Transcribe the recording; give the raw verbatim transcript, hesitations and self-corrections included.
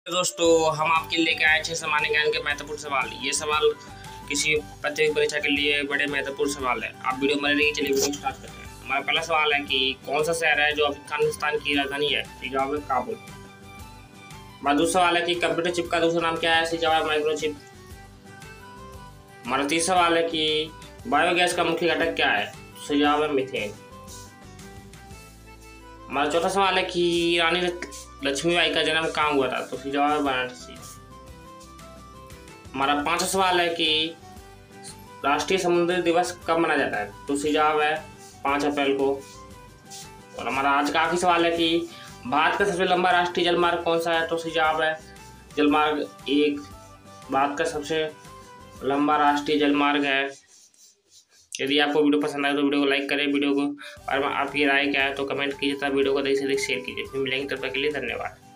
दोस्तों, हम आपके लिए लेके आए छह सामान्य ज्ञान के महत्वपूर्ण सवाल। ये सवाल किसी प्रतियोगी परीक्षा के लिए बड़े महत्वपूर्ण सवाल है। आप वीडियो बने रहिए। चलिए वीडियो स्टार्ट करते हैं। हमारा पहला सवाल है कि कौन सा शहर है जो अफगानिस्तान की राजधानी है? सही जवाब है काबुल। हमारा दूसरा सवाल है कि कंप्यूटर चिप का दूसरा नाम क्या है? सही जवाब है माइक्रोचिप। हमारा तीसरा सवाल है कि बायोगैस का मुख्य घटक क्या है? सही जवाब है मीथेन। हमारा चौथा सवाल है कि रानी लक्ष्मीबाई का जन्म कहाँ हुआ था? तो सही जवाब है वाराणसी। हमारा पांचवा सवाल है कि राष्ट्रीय समुद्र दिवस कब मनाया जाता है? तो सही जवाब है पाँच अप्रैल को। और हमारा आज का आखिरी सवाल है कि भारत का सबसे लंबा राष्ट्रीय जलमार्ग कौन सा है? तो सही जवाब है जलमार्ग एक। भारत का सबसे लंबा राष्ट्रीय जलमार्ग है। यदि आपको वीडियो पसंद आए तो वीडियो को लाइक करें। वीडियो को और आपकी राय क्या है तो कमेंट कीजिए तथा वीडियो को अधिक से अधिक शेयर कीजिए। फिर मिलेंगे, तब तक के लिए धन्यवाद।